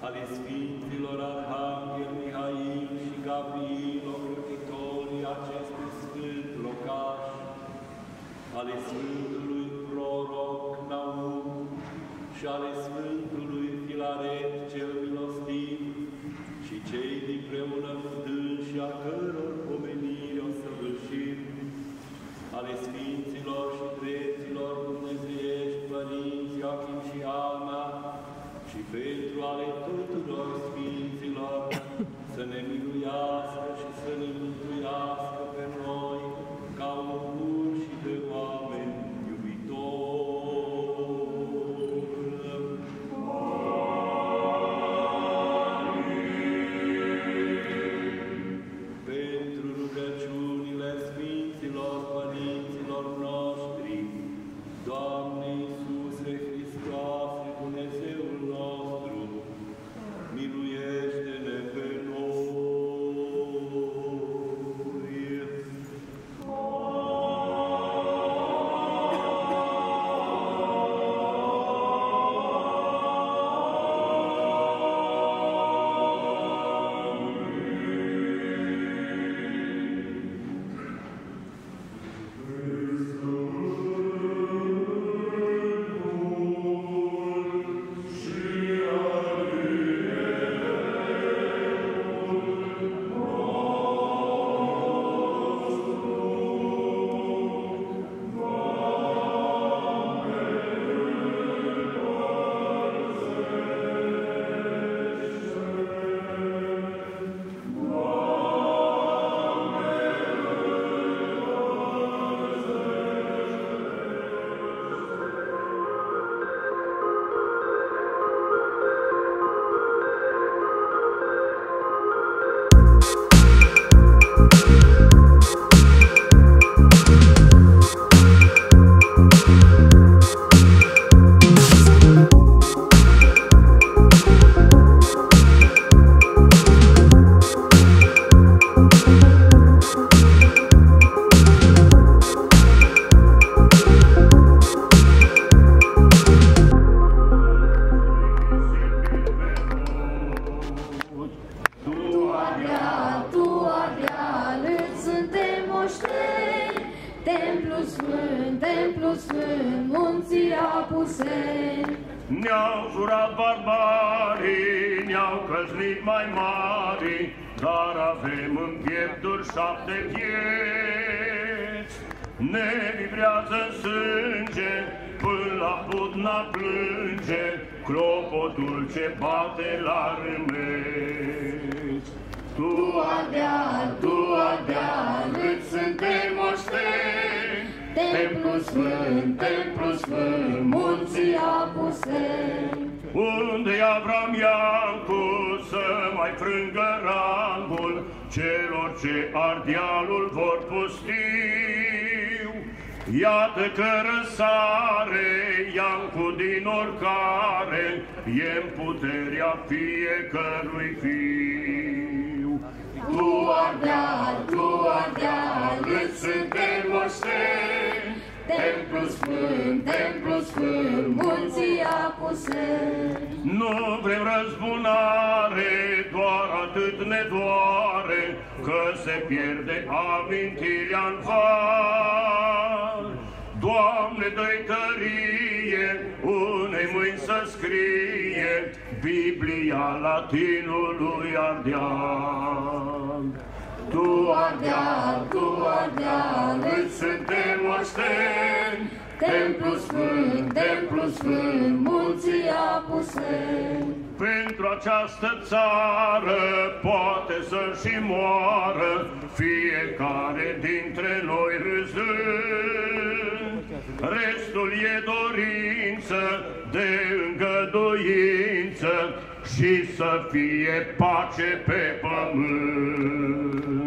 ale Sfinților Arhanghel Mihail și Gabriel, ocrotitorii acestui sfânt locaș, ale Sfântului Proroc Naum și ale Sfântului Filaret cel milostiv, și cei dinpreună cu dânsi a căror pomenire o săvârșim, ale Sfinților și Preților dumnezeiești, părinți Iachim și Ana, și pentru ale tuturor Sfinților, să ne miluiască și să ne mântuiască pe noi, ca un bun și de oameni pentru rugăciunile Sfinților părinților noștri, Doamne Iisuse Hristoase, Dumnezeul nostru, miluiește-ne pe noi. Ne-au furat barbarii, ne-au căznit mai mari, dar avem în piepturi 7 vieți. Ne livrează sânge, până la putna plânge, clopotul ce bate la râmeți. Tu ardeal, îți suntem oșteni, templu sfânt, munții Apuseni. Unde-i Avram Iancu să mai frângă rangul celor ce ardealul vor pustiu? Iată că răsare Iancu din oricare, e-n puterea fiecărui fiu. Tu ardeal, îți suntem oșteni, templu sfânt, munții Apuseni. Nu vrem răzbunare, doar atât ne doare, că se pierde amintirea-n val. Doamne, dă-i tărie, unei mâini să scrie Biblia latinului Ardeal. Tu ardeal, îți suntem oșteni, templu sfânt, munții Apuseni. Pentru această țară poate să și moară fiecare dintre noi râzând. Restul e dorință de îngăduință și să fie pace pe pământ.